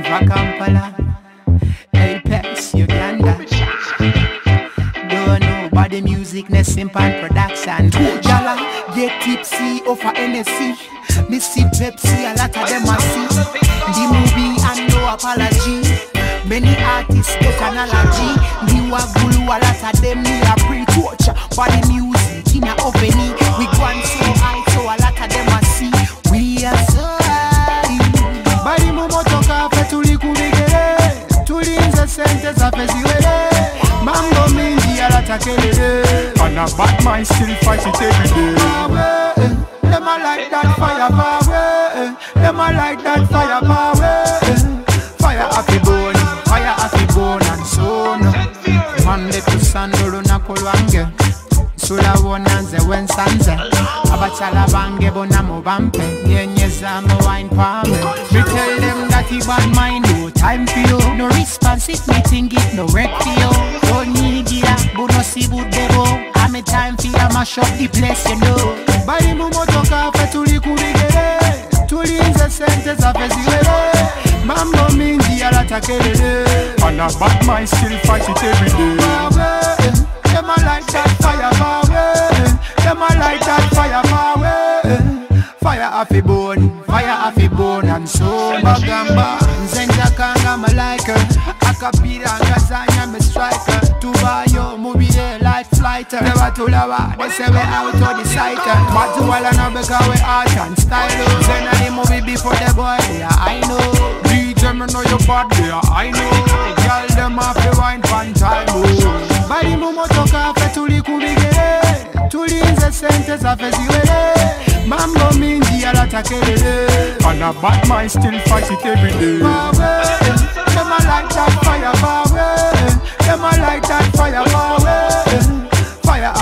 Kampala, APass, Uganda. Don't know about the music, Simp and production. Jala, get tipsy off a NSC. Missy Pepsi, a lot of them I see. The movie and no apology. Many artists get an allergy. New Agulu, a lot of them need a pre-touch. Body music in a oveni. We go on so high, so a lot of them I see. We are so high. Body momo toka fe Tuli kubigere. Tuli inze sente za feziwele. Mambo mingi a lot of kelele. And a bad mind still fight it every day. Them a like that fire power. Them a like that fire power. Fire happy bone, fire happy bone and so no. Monday to Sunday runa kolwange. Sula wonanze wensanze. Abachala bange bona mobampe. Nyenyeza mo wine palme. Me tell them that he bad mind, no time for you. No response if me think it no wreck for you. Don't need ya, but no see good debo. I'm a time for ya mash up the place, you know. Bari mumo toka fe Tuli kubigere. Tuli inze sente za feziwele. Mambo mingi a lot of kelele. And a bad mind still fight it every day. Them a like that fire power. Them a like that fire power. Fire happy bone and so bagamba. Nzenja kanga malaika. Akapira ngazanya me striker. Tubayo mubile like flighter. Never tulawa, they say we out of the sight. But to all and because we art and style. Then I the movie before the boy, yeah I know. DJ me know your bad, yeah I know. Girl them off the wine pan time. Bari mumo toka fe Tuli kubigere. Tuli inze sente za feziwele. Mambo mingi a lot of kelele. And a bad mind still fight it every day. Them a like that fire power. Them a like that fire power. Fire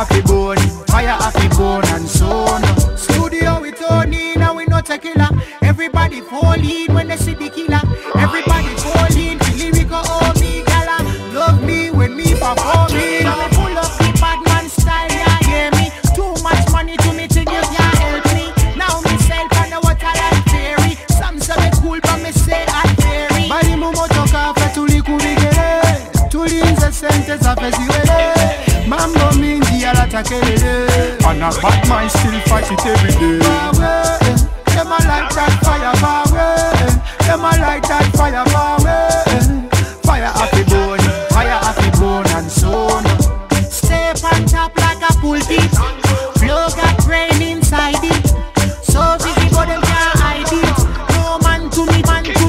happy bone and so no. Studio with Tony, now we no tequila. Everybody fall in when they see the killer. Everybody fall in, lyrical oh me gala. Love me when me performing. Now me pull up the bad man style, yeah hear me. Too much money to me to give ya help me. Now me self and the water like theory. Some say me cool but me say I theory. Bari mumo toka fe Tuli kubigere. Tuli inze sente za feziwele. Mambo mingi a lot of kelele. And a bad mind still fight it every day. Them a like that fire power. Them a like that fire power. Fire happy bone and so no. Stay on top like a pulpit. Flow got brain inside it. So visible them can't hide it. No man to me, man to